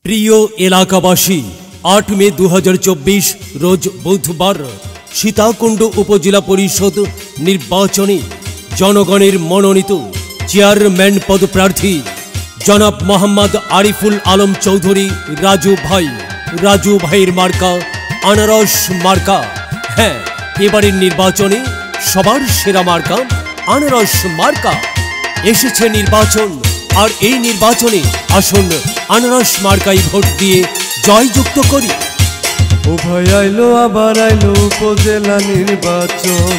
প্রিয় এলাকাবাসী ৮ মে ২০২৪ রোজ বুধবার সীতাকুণ্ড উপজেলা পরিষদ নির্বাচনে জনগণের মনোনীত চেয়ারম্যান পদপ্রার্থী জনাব মোহাম্মদ আরিফুল আলম চৌধুরী রাজু ভাইয়ের মার্কা আনারস মার্কা। হ্যাঁ, এবারের নির্বাচনে সবার সেরা মার্কা আনারস মার্কা। এসেছে নির্বাচন, আর এই নির্বাচনে আসুন আনারস মার্কায় ভোট দিয়ে জয়যুক্ত করি। ও ভাই আইলো আবার আইলো উপজেলা নির্বাচন,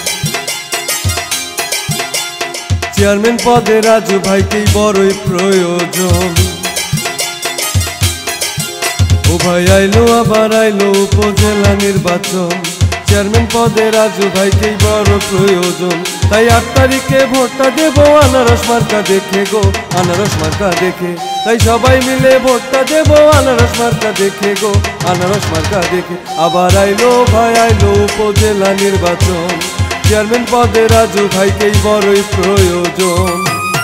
চেয়ারম্যান পদে রাজু ভাইকেই বড়ই প্রয়োজন। ও ভাই আইলো আবার আইলো উপজেলা নির্বাচন, চেয়ারম্যান পদে রাজু ভাইকেই বড় প্রয়োজন। তাই ৮ তারিখে ভোটটা দেব আনারস মার্কা দেখে গো, আনারস মার্কা দেখে। তাই সবাই মিলে ভোটটা দেব আনারস মার্কা দেখে গো, আনারস মার্কা দেখে। আবার আইলো ভাই আইলো উপজেলা নির্বাচন, চেয়ারম্যান পদে রাজু ভাইকেই বড়ই প্রয়োজন।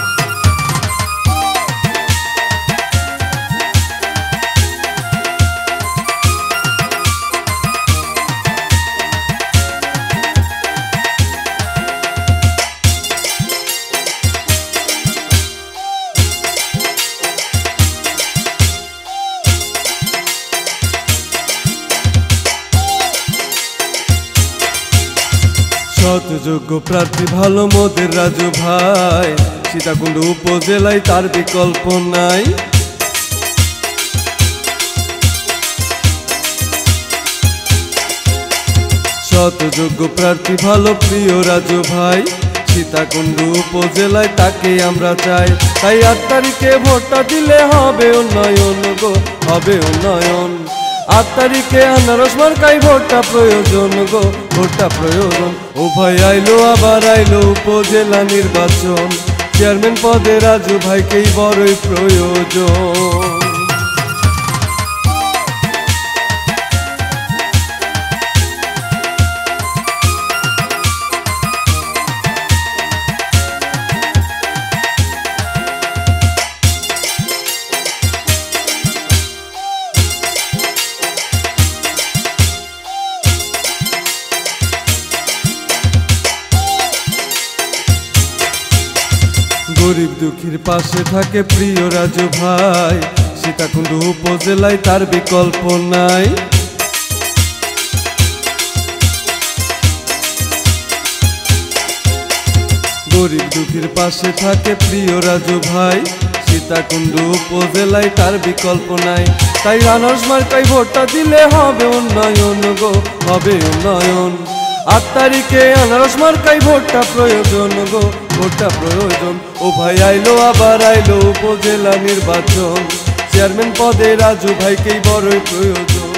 যোগ্য প্রার্থী ভালো মোদের রাজু ভাই, সীতাকুণ্ড উপজেলায় তার বিকল্প নাই। যোগ্য প্রার্থী ভালো প্রিয় রাজু ভাই, সীতাকুণ্ড উপজেলায় তাকে আমরা চাই। তাই ৮ তারিখে ভোটটা দিলে হবে উন্নয়ন গো, হবে উন্নয়ন। ৮ তারিখে আনারস মার্কায় ভোটটা প্রয়োজন গো, ভোটটা প্রয়োজন। ও ভাই আইলো আবার আইলো উপজেলা নির্বাচন, চেয়ারম্যান পদে রাজু ভাইকেই বড়ই প্রয়োজন। গরিব দুঃখীর পাশে থাকে প্রিয় রাজু ভাই, সীতাকুণ্ড উপজেলায় তার বিকল্প নাই। গরিব দুঃখীর পাশে থাকে প্রিয় রাজু ভাই, সীতাকুণ্ড উপজেলায় তার বিকল্প নাই। তাই আনারস মার্কায় ভোটটা দিলে হবে উন্নয়ন গো, হবে উন্নয়ন। ৮ তারিখে আনারস মার্কায় ভোটটা প্রয়োজন গো, ভোটটা প্রয়োজন। ও ভাই আইলো আবার আইলো উপজেলা নির্বাচন, চেয়ারম্যান পদে রাজু ভাইকেই বড়ই প্রয়োজন।